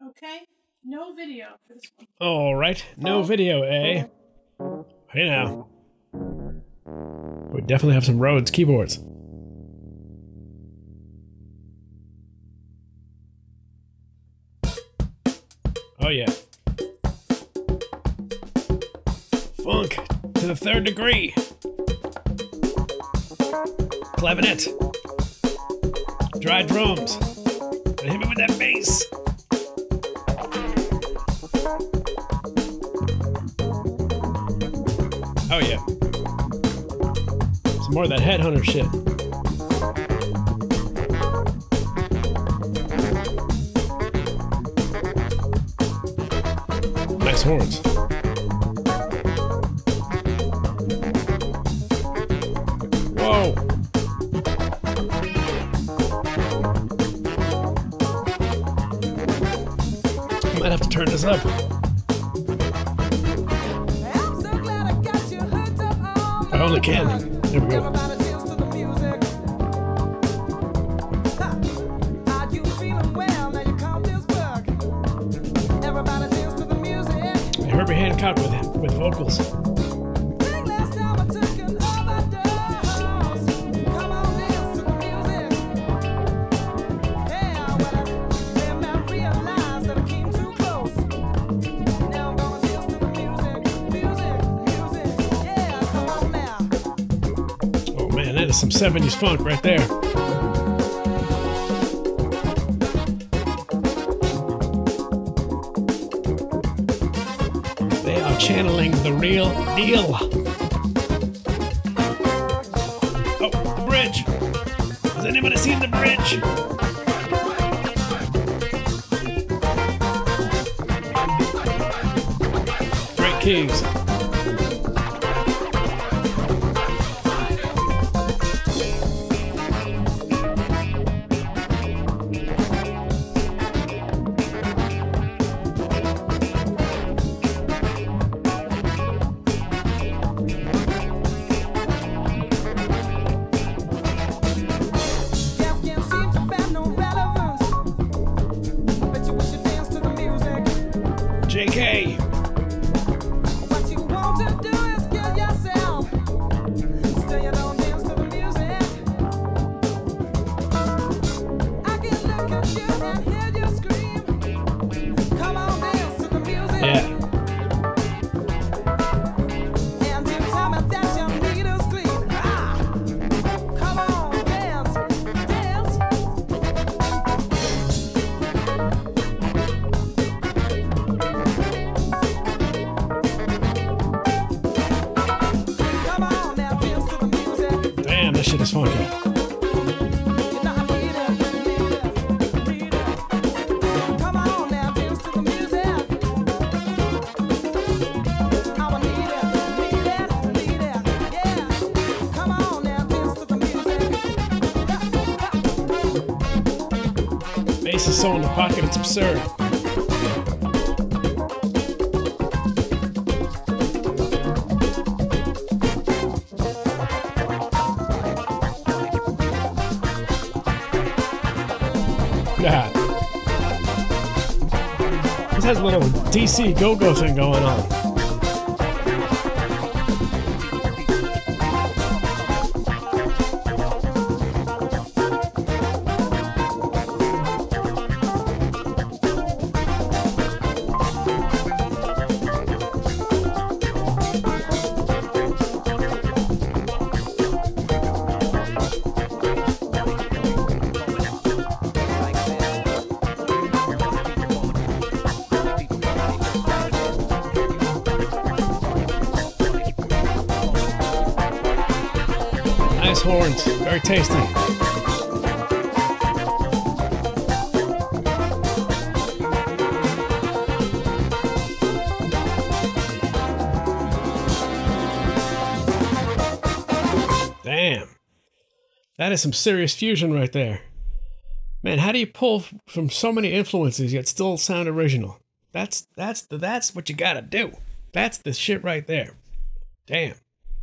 Okay? No video for this one. All right, no video, eh? Hey now. We definitely have some Rhodes keyboards. Oh yeah. Funk to the third degree. Clavinet. Dry drums. And hit me with that bass. Oh yeah. Some more of that headhunter shit. Nice horns. Whoa. I might have to turn this up. I only can. There we go. Herbie Hancock with vocals. Oh man, that is some 70s funk right there. Channeling the real deal. Oh, the bridge. Has anybody seen the bridge? Great keys. JK. What you want to do is kill yourself. Still you don't dance to the music. I can look at you and hear you scream. Come on, dance to the music. Yeah. And you tell me that your needle's clean. Ah! Come on, dance, dance. Damn, this shit is funky. Bass is so in the pocket, it's absurd. Yeah. This has a little DC go-go thing going on. Nice horns, very tasty. Damn. That is some serious fusion right there. Man, how do you pull from so many influences yet still sound original? That's what you gotta do. That's the shit right there. Damn.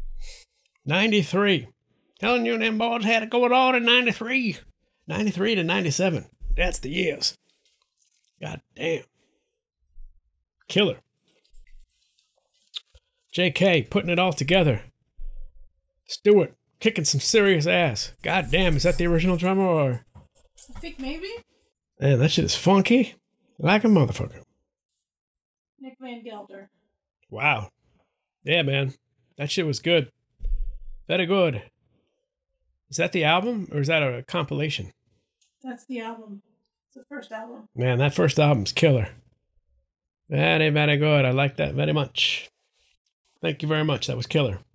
93. Telling you them boys had it going on in 93. 93 to 97. That's the years. God damn. Killer. JK putting it all together. Stewart kicking some serious ass. God damn, is that the original drummer or? I think maybe Man, that shit is funky. Like a motherfucker. Nick Van Gelder. Wow. Yeah, man. That shit was good. Very good. Is that the album or is that a compilation? That's the album. It's the first album. Man, that first album's killer. Very, very good. I like that very much. Thank you very much. That was killer.